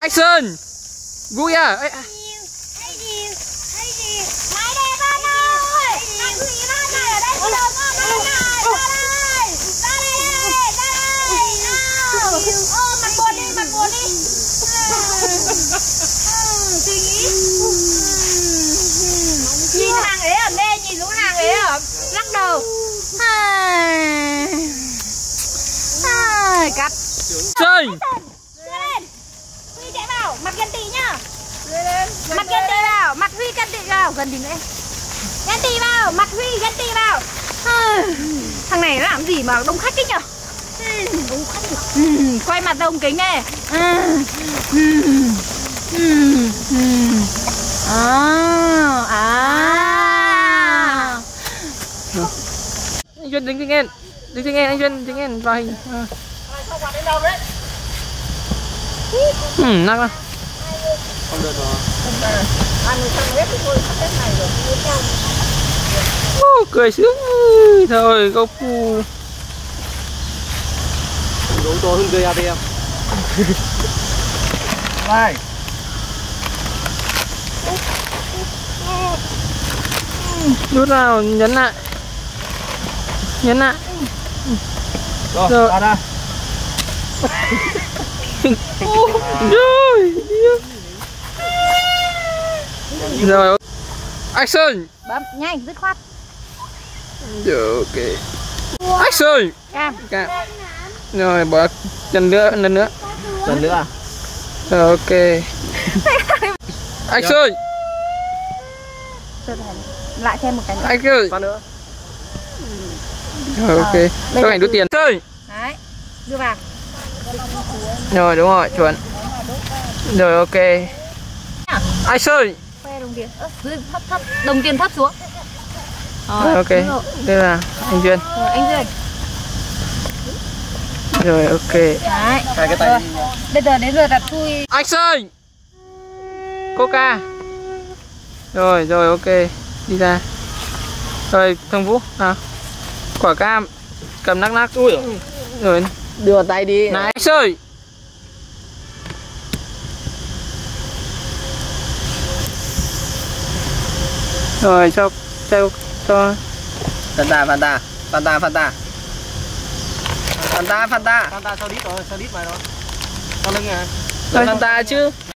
Action. Vui à? Ê, à. Nhìn hàng ấy ở đây, nhìn lũ hàng ấy ở lắc đầu. Cắt. Chơi. Lên. Huy chạy vào, mặt gần tí nhá. Mặt gần tí vào, mặt Huy gần tí vào, gần tí nữa. Gần tí vào, mặt Huy gần tí vào. Thằng này nó làm gì mà đông khách đấy nhở? Đông khách. Quay mặt đông kính này. Anh Duyên đứng nghe. Đứng nghe anh Duyên đứng nghe vào hình. Nặng lắm. Không được rồi. Ăn xong hết thì thôi, sắp hết ngày rồi. Cười sướng. Thôi gấu phu. Gấu to hơn gây ATM. Này. Rút vào, nhấn lại. Nhấn lại. Rồi, ra ra. Rồi. Action. Bấm nhanh, dứt khoát. Rồi, ok. Action. Cam. Cam. Rồi, bỏ lần nữa, lần nữa. Lần nữa à? Rồi, ok. Action. Lại thêm một cái nữa. Action. Phát nữa. Rồi, ok. Các bạn rút tiền. Chơi. Đấy. Đưa vào. Rồi, đúng rồi, chuẩn. Rồi, ok. Action. Khoe đồng tiền. Thấp thấp, đồng tiền thấp xuống. Rồi, ok. Đây là anh Duyên. Rồi, anh Duyên. Rồi, ok. Đấy. Cái tay. Rồi. Bây giờ đến giờ đặt thui. Action. Coca. Rồi, rồi, ok. Đi ra. Rồi, thằng Vũ. Nào. Quả cam. Cầm nắc nắc. Ui. Rồi. Đưa vào tay đi. Này, action. Rồi, cho Fanta. Fanta sau đít rồi, sau đít mày rồi. Sau lưng à. Fanta chứ.